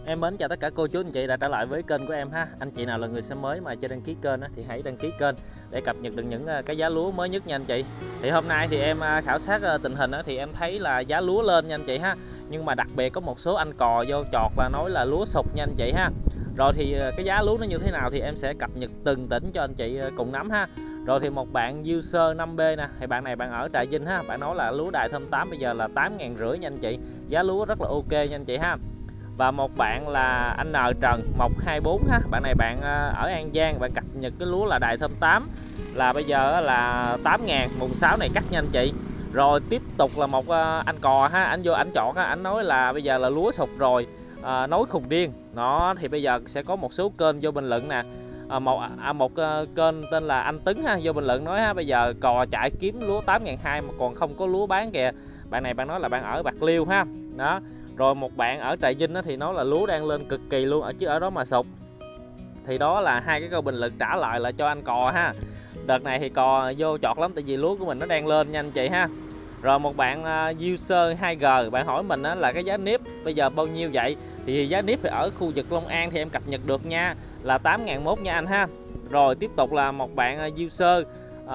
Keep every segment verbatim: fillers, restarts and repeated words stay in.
Em mến chào tất cả cô chú anh chị đã trở lại với kênh của em ha. Anh chị nào là người xem mới mà chưa đăng ký kênh á, thì hãy đăng ký kênh để cập nhật được những cái giá lúa mới nhất nha anh chị. Thì hôm nay thì em khảo sát tình hình á, thì em thấy là giá lúa lên nha anh chị ha. Nhưng mà đặc biệt có một số anh cò vô chọt và nói là lúa sụt nha anh chị ha. Rồi thì cái giá lúa nó như thế nào thì em sẽ cập nhật từng tỉnh cho anh chị cùng nắm ha. Rồi thì một bạn user năm B nè, thì bạn này bạn ở Trà Vinh ha, bạn nói là lúa Đài Thơm tám bây giờ là tám ngàn rưỡi nha anh chị. Giá lúa rất là ok nha anh chị ha. Và một bạn là anh N Trần một hai bốn ha, bạn này bạn ở An Giang, bạn cập nhật cái lúa là Đài Thơm tám là bây giờ là tám ngàn, mùng sáu này cắt nha anh chị. Rồi tiếp tục là một anh cò ha, anh vô anh chọn ha, anh nói là bây giờ là lúa sụt rồi, à, nói khùng điên. Nó thì bây giờ sẽ có một số kênh vô bình luận nè. À, một à, một uh, kênh tên là anh Tấn ha, vô bình luận nói ha, bây giờ cò chạy kiếm lúa tám ngàn hai mà còn không có lúa bán kìa. Bạn này bạn nói là bạn ở Bạc Liêu ha. Đó. Rồi một bạn ở Trà Vinh thì nói là lúa đang lên cực kỳ luôn, ở chứ ở đó mà sụt. Thì đó là hai cái câu bình luận trả lại là cho anh cò ha. Đợt này thì cò vô chọt lắm, tại vì lúa của mình nó đang lên nha anh chị ha. Rồi một bạn uh, user hai G, bạn hỏi mình là cái giá nếp bây giờ bao nhiêu vậy? Thì giá nếp thì ở khu vực Long An thì em cập nhật được nha, là tám ngàn một nha anh ha. Rồi tiếp tục là một bạn uh, user uh,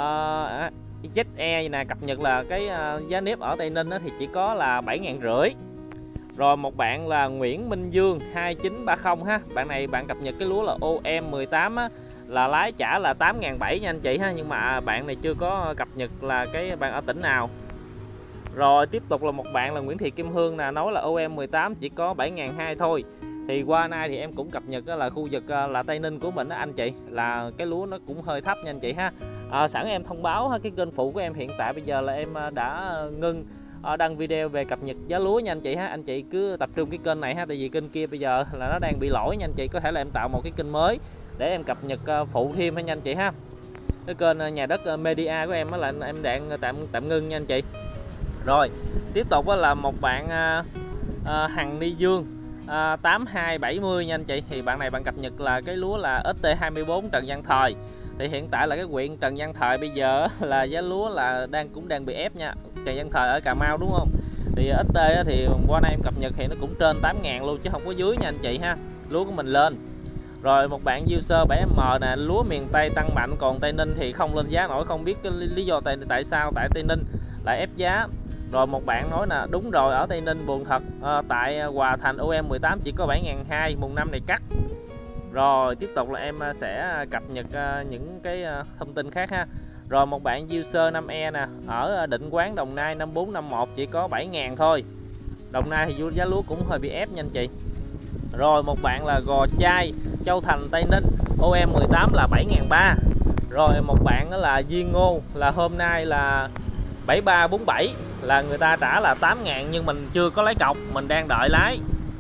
Z E nè, cập nhật là cái uh, giá nếp ở Tây Ninh thì chỉ có là bảy ngàn rưỡi. Rồi một bạn là Nguyễn Minh Dương hai chín ba không ha, bạn này bạn cập nhật cái lúa là O M mười tám á, là lái trả là tám ngàn bảy nha anh chị ha, nhưng mà bạn này chưa có cập nhật là cái bạn ở tỉnh nào. Rồi tiếp tục là một bạn là Nguyễn Thị Kim Hương nè, nói là O M mười tám chỉ có bảy ngàn hai thôi. Thì qua nay thì em cũng cập nhật là khu vực là Tây Ninh của mình đó anh chị, là cái lúa nó cũng hơi thấp nha anh chị ha. À, sẵn em thông báo cái kênh phụ của em hiện tại bây giờ là em đã ngưng đăng video về cập nhật giá lúa nha anh chị ha. Anh chị cứ tập trung cái kênh này ha, tại vì kênh kia bây giờ là nó đang bị lỗi nha anh chị. Có thể là em tạo một cái kênh mới để em cập nhật phụ thêm ha nha anh chị ha. Cái kênh nhà đất media của em là em đang tạm tạm ngưng nha anh chị. Rồi tiếp tục là một bạn uh, Hằng Ni Dương uh, tám hai bảy mươi nha anh chị. Thì bạn này bạn cập nhật là cái lúa là S T hai mươi bốn Trần Văn Thời. Thì hiện tại là cái huyện Trần Văn Thời bây giờ là giá lúa là đang cũng đang bị ép nha. Trần Văn Thời ở Cà Mau đúng không? Thì S T thì qua nay em cập nhật thì nó cũng trên tám ngàn luôn chứ không có dưới nha anh chị ha. Lúa của mình lên. Rồi một bạn user bảy M nè, lúa miền Tây tăng mạnh còn Tây Ninh thì không lên giá nổi, không biết cái lý do tại tại sao tại Tây Ninh lại ép giá. Rồi một bạn nói là đúng rồi, ở Tây Ninh buồn thật, à, tại Hòa Thành O M mười tám chỉ có bảy ngàn hai, mùng năm này cắt. Rồi tiếp tục là em sẽ cập nhật những cái thông tin khác ha. Rồi một bạn user năm E nè, ở Định Quán Đồng Nai năm bốn năm một chỉ có bảy ngàn thôi. Đồng Nai thì giá lúa cũng hơi bị ép nha anh chị. Rồi một bạn là Gò Chai Châu Thành Tây Ninh O M mười tám là bảy ngàn ba. Rồi một bạn đó là Duyên Ngô là hôm nay là bảy ba bốn bảy, là người ta trả là tám ngàn nhưng mình chưa có lấy cọc, mình đang đợi lái.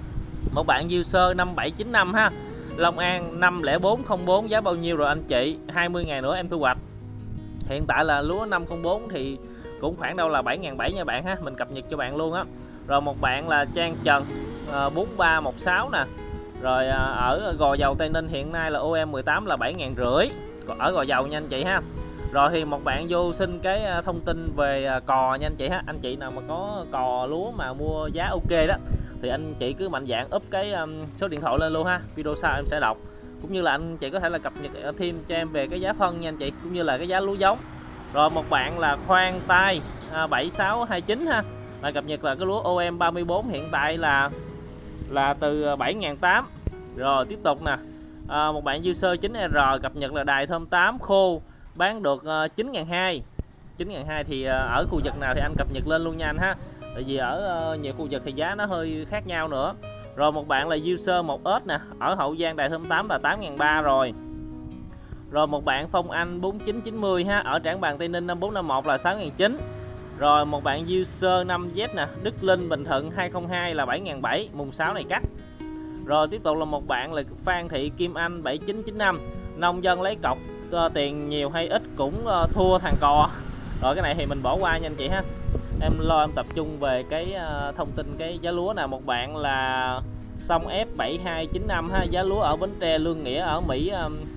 Một bạn user năm bảy chín năm ha, Long An năm không bốn không bốn giá bao nhiêu rồi anh chị? hai mươi ngàn nữa em thu hoạch. Hiện tại là lúa năm không bốn thì cũng khoảng đâu là bảy ngàn bảy nha bạn ha, mình cập nhật cho bạn luôn á. Rồi một bạn là Trang Trần bốn ba một sáu nè. Rồi ở Gò Dầu Tây Ninh hiện nay là O M mười tám là bảy ngàn rưỡi ở Gò Dầu nha anh chị ha. Rồi thì một bạn vô xin cái thông tin về cò nha anh chị ha. Anh chị nào mà có cò lúa mà mua giá ok đó thì anh chị cứ mạnh dạn up cái um, số điện thoại lên luôn ha, video sau em sẽ đọc. Cũng như là anh chị có thể là cập nhật thêm cho em về cái giá phân nha anh chị, cũng như là cái giá lúa giống. Rồi một bạn là Khoan Tai à, bảy sáu hai chín ha, là cập nhật là cái lúa O M ba mươi bốn hiện tại là là từ bảy ngàn tám. Rồi tiếp tục nè, à, một bạn user chín R cập nhật là Đài Thơm tám khô bán được uh, chín ngàn hai. chín ngàn hai thì uh, ở khu vực nào thì anh cập nhật lên luôn nha anh ha. Tại vì ở uh, nhiều khu vực thì giá nó hơi khác nhau nữa. Rồi một bạn là user một S nè, ở Hậu Giang Đài Thơm tám là tám ngàn ba rồi. Rồi một bạn Phong Anh bốn chín chín mươi ha, ở Trảng Bàng Tây Ninh năm bốn năm một là sáu ngàn chín. Rồi một bạn user năm Z nè, Đức Linh Bình Thuận hai không hai là bảy ngàn bảy, mùng sáu này cắt. Rồi tiếp tục là một bạn là Phan Thị Kim Anh bảy chín chín năm, nông dân lấy cọc tiền nhiều hay ít cũng thua thằng cò. Rồi cái này thì mình bỏ qua nha anh chị ha. Em lo em tập trung về cái thông tin cái giá lúa nào. Một bạn là Sông F bảy hai chín năm ha, giá lúa ở Bến Tre Lương Nghĩa ở Mỹ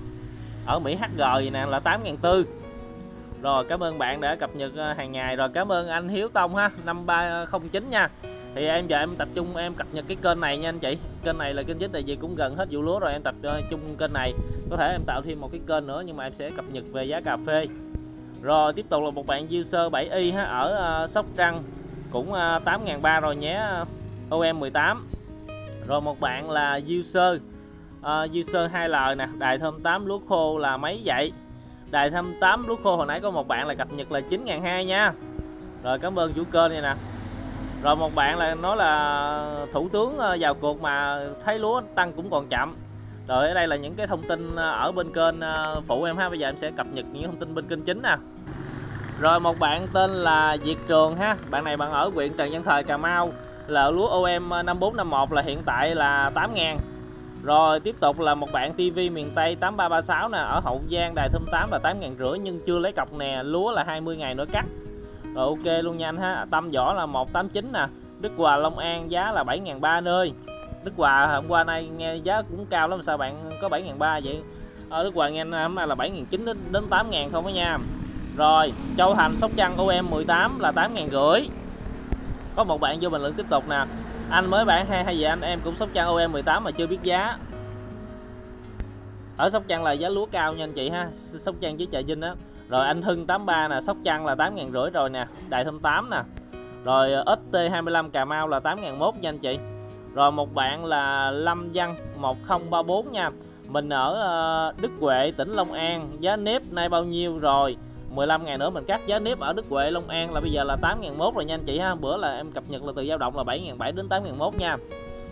ở Mỹ H G gì nè là tám ngàn tư. Rồi cảm ơn bạn đã cập nhật hàng ngày. Rồi cảm ơn anh Hiếu Tông ha, năm ba không chín nha. Thì em giờ em tập trung em cập nhật cái kênh này nha anh chị. Kênh này là kênh chính, tại vì cũng gần hết vụ lúa rồi, em tập trung kênh này. Có thể em tạo thêm một cái kênh nữa, nhưng mà em sẽ cập nhật về giá cà phê. Rồi tiếp tục là một bạn user bảy y ha, ở uh, Sóc Trăng, cũng uh, tám ngàn ba trăm rồi nhé, O M mười tám. Rồi một bạn là user uh, user hai L nè, đài thơm tám lúa khô là mấy vậy? Đài thơm tám lúa khô hồi nãy có một bạn là cập nhật là chín ngàn hai trăm nha. Rồi cảm ơn chủ kênh này nè. Rồi một bạn là nói là thủ tướng vào cuộc mà thấy lúa tăng cũng còn chậm. Rồi ở đây là những cái thông tin ở bên kênh phụ em ha. Bây giờ em sẽ cập nhật những thông tin bên kênh chính nè. Rồi một bạn tên là Việt Trường ha. Bạn này bạn ở huyện Trần Văn Thời, Cà Mau, là lúa O M năm bốn năm một là hiện tại là tám ngàn. Rồi tiếp tục là một bạn ti vi miền Tây tám ba ba sáu nè, ở Hậu Giang, đài thơm tám là tám ngàn rưỡi nhưng chưa lấy cọc nè, lúa là hai mươi ngày nữa cắt. Rồi ok luôn nha anh ha. Tâm Võ là một tám chín nè. Đức Hòa Long An giá là bảy ngàn ba trăm nơi. Đức Hòa hôm qua nay nghe giá cũng cao lắm, sao bạn có bảy ngàn ba trăm vậy? Ở Đức Hòa nghe hôm nay là bảy ngàn chín trăm đến tám ngàn không đó nha. Rồi Châu Thành Sóc Trăng O M mười tám là tám ngàn rưỡi. Có một bạn vô bình luận tiếp tục nè, anh mới bán hay hay vậy anh? Em cũng Sóc Trăng O M mười tám mà chưa biết giá. Ở Sóc Trăng là giá lúa cao nha anh chị ha, Sóc Trăng với Trà Vinh á. Rồi anh Hưng tám ba nè, Sóc Trăng là tám ngàn rưỡi rồi nè, đài thơm tám nè. Rồi ét tê hai mươi lăm Cà Mau là tám ngàn một trăm nha anh chị. Rồi một bạn là Lâm Văn một không ba bốn nha. Mình ở Đức Huệ, tỉnh Long An, giá nếp nay bao nhiêu rồi? mười lăm ngày nữa mình cắt. Giá nếp ở Đức Huệ, Long An là bây giờ là tám ngàn một trăm rồi nha anh chị ha. Bữa là em cập nhật là từ dao động là bảy ngàn bảy trăm đến tám ngàn một trăm nha.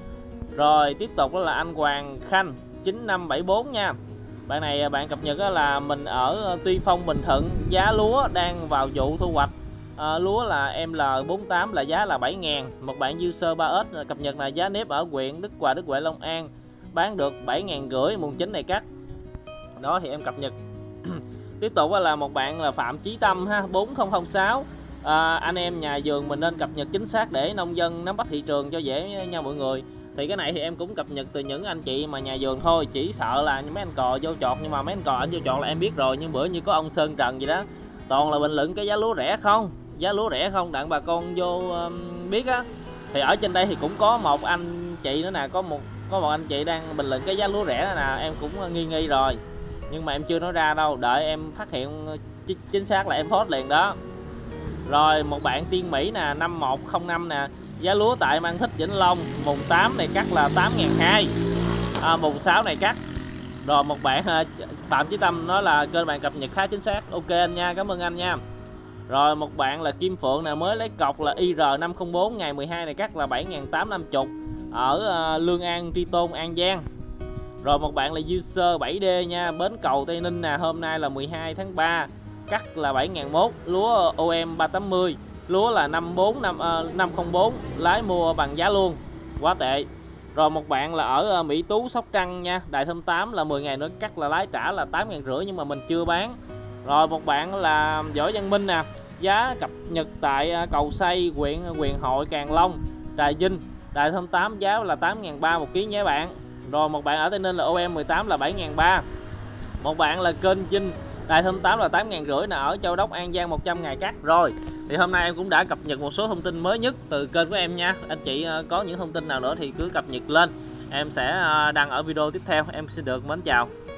Rồi tiếp tục đó là anh Hoàng Khanh chín năm bảy bốn nha. Bạn này bạn cập nhật là mình ở Tuy Phong, Bình Thuận, giá lúa đang vào vụ thu hoạch. À, lúa là M L bốn tám là giá là bảy ngàn. Một bạn user ba S cập nhật là giá nếp ở huyện Đức Hòa, Đức Huệ, Long An bán được bảy ngàn rưỡi, mùng chín này cắt. Đó thì em cập nhật. Tiếp tục là một bạn là Phạm Chí Tâm ha, bốn không không sáu. À, anh em nhà vườn mình nên cập nhật chính xác để nông dân nắm bắt thị trường cho dễ nha mọi người. Thì cái này thì em cũng cập nhật từ những anh chị mà nhà vườn thôi, chỉ sợ là mấy anh cò vô chọt, nhưng mà mấy anh cò anh vô chọt là em biết rồi. Nhưng bữa như có ông Sơn Trần gì đó toàn là bình luận cái giá lúa rẻ không, giá lúa rẻ không, đặng bà con vô um, biết á. Thì ở trên đây thì cũng có một anh chị nữa nè, có một có một anh chị đang bình luận cái giá lúa rẻ đó nè, em cũng nghi nghi rồi, nhưng mà em chưa nói ra đâu, đợi em phát hiện chính xác là em post liền đó. Rồi một bạn Tiên Mỹ nè, năm một không năm nè, giá lúa tại Mang Thích, Vĩnh Long, mùng tám này cắt là tám ngàn hai trăm, à, mùng sáu này cắt. Rồi một bạn Phạm Chí Tâm nói là kênh bạn cập nhật khá chính xác, ok anh nha, cảm ơn anh nha. Rồi một bạn là Kim Phượng nè, mới lấy cọc là I R năm không bốn, ngày mười hai này cắt là bảy ngàn tám trăm năm mươi ở uh, Lương An, Tri Tôn, An Giang. Rồi một bạn là user bảy D nha, Bến Cầu, Tây Ninh nè, hôm nay là mười hai tháng ba, cắt là bảy ngàn một, lúa O M ba tám mươi, lúa là năm bốn năm uh, năm không bốn, lái mua bằng giá luôn, quá tệ. Rồi một bạn là ở uh, Mỹ Tú, Sóc Trăng nha, đài thơm tám là mười ngày nữa cắt là lái trả là tám ngàn rưỡi nhưng mà mình chưa bán. Rồi một bạn là Võ Văn Minh nè, giá cập nhật tại uh, Cầu Xây, huyện Quyền Hội, Càng Long, Trà Vinh, đài thơm tám giá là tám ngàn ba trăm một ký nha bạn. Rồi một bạn ở Tây Ninh là O M mười tám là bảy ngàn ba trăm. Một bạn là kênh Vinh, đài thơm tám là tám ngàn rưỡi nè, ở Châu Đốc, An Giang, một trăm ngày cắt. Rồi thì hôm nay em cũng đã cập nhật một số thông tin mới nhất từ kênh của em nha. Anh chị có những thông tin nào nữa thì cứ cập nhật lên, em sẽ đăng ở video tiếp theo. Em xin được mến chào.